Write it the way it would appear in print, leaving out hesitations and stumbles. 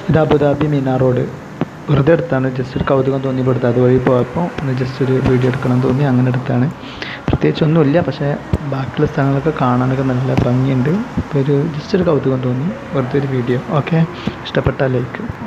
ഇത് Abu Dhabi Minar road. വെറുതെ എടുത്താണ്, ജസ്റ്റ് ഒരു കൗതുകം തോന്നിയപ്പോൾ എടുത്തത്. അതുവഴി പോയപ്പോൾ ഒന്ന് ജസ്റ്റ് ഒരു വീഡിയോ എടുക്കണം തോന്നി, അങ്ങനെ എടുത്താണ്. പ്രത്യേകിച്ചൊന്നുമില്ല, പക്ഷേ ബാക്കിയുള്ള സ്ഥലങ്ങളൊക്കെ കാണാനൊക്കെ നല്ല ഭംഗിയുണ്ട്. അപ്പോൾ ജസ്റ്റ് ഒരു കൗതുകം തോന്നി, വെറുതെ ഒരു വീഡിയോ. ഓക്കെ, ഇഷ്ടപ്പെട്ടാൽ ലൈക്ക്.